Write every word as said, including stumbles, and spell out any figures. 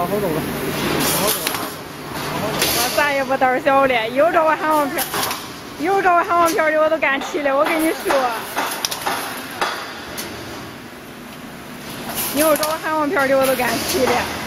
好多了，好多了， 我咱也不胆小的，有找我喊王片，有找我喊王片的我都干齐了。我跟你说，有找我喊王片的我都干齐了。